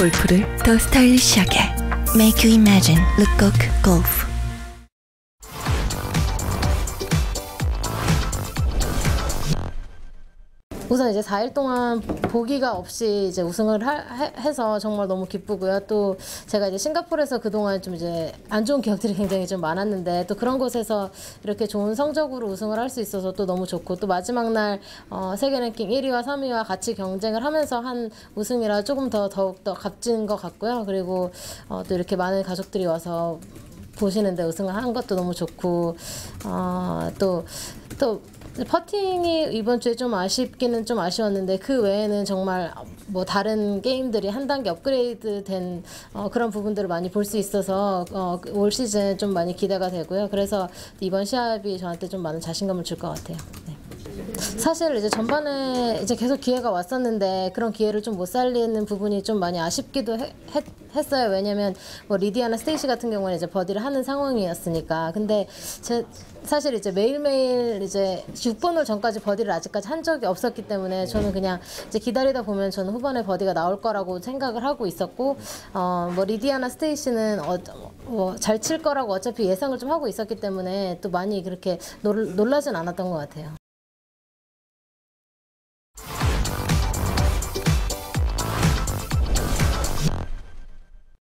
골프를 더 스타일리시하게 Make you imagine 르꼬크 골프. 우선 이제 4일 동안 보기가 없이 이제 우승을 해서 정말 너무 기쁘고요. 또 제가 이제 싱가포르에서 그동안 좀 이제 안 좋은 기억들이 굉장히 좀 많았는데 또 그런 곳에서 이렇게 좋은 성적으로 우승을 할 수 있어서 또 너무 좋고, 또 마지막 날 세계 랭킹 1위와 3위와 같이 경쟁을 하면서 한 우승이라 조금 더욱더 값진 것 같고요. 그리고 또 이렇게 많은 가족들이 와서 보시는데 우승을 한 것도 너무 좋고, 또 퍼팅이 이번 주에 좀 아쉽기는 좀 아쉬웠는데 그 외에는 정말 뭐 다른 게임들이 한 단계 업그레이드 된 그런 부분들을 많이 볼 수 있어서 올 시즌 좀 많이 기대가 되고요. 그래서 이번 시합이 저한테 좀 많은 자신감을 줄 것 같아요. 네. 사실 이제 전반에 이제 계속 기회가 왔었는데 그런 기회를 좀 못 살리는 부분이 좀 많이 아쉽기도 했어요. 왜냐면 뭐 리디아나 스테이시 같은 경우는 이제 버디를 하는 상황이었으니까. 근데 사실 이제 매일매일 이제 6번 홀 전까지 버디를 아직까지 한 적이 없었기 때문에 저는 그냥 이제 기다리다 보면 저는 후반에 버디가 나올 거라고 생각을 하고 있었고, 뭐 리디아나 스테이시는 뭐 잘 칠 거라고 어차피 예상을 좀 하고 있었기 때문에 또 많이 그렇게 놀라진 않았던 것 같아요.